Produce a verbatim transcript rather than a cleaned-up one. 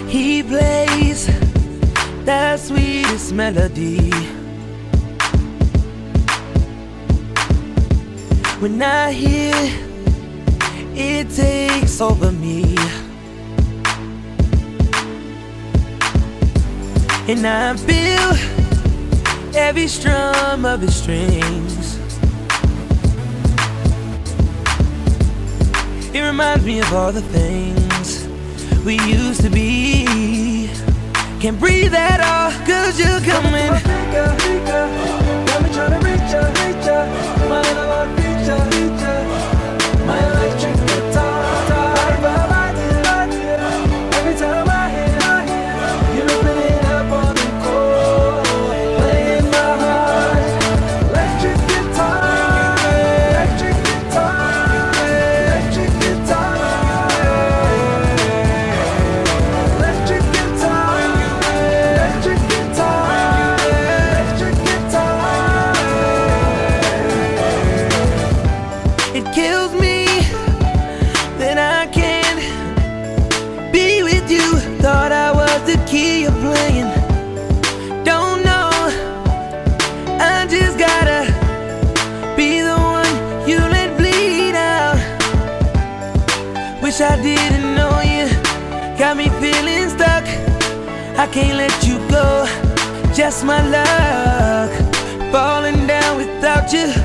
He plays the sweetest melody. When I hear it, it takes over me, and I feel every strum of his strings. It reminds me of all the things we used to be. Can't breathe at all, cause you're coming. Got me tryna reach ya, reach ya. My love, reach ya, reach ya. My electric guitar. Every time I hear, I hear you open it up on the chord, playing my heart. Electric guitar, electric guitar, electric guitar, electric guitar, electric guitar, electric guitar. It kills me that I can't be with you. Thought I was the key you're playing. Don't know, I just gotta be the one you let bleed out. Wish I didn't know you, got me feeling stuck. I can't let you go, just my luck. Falling down without you.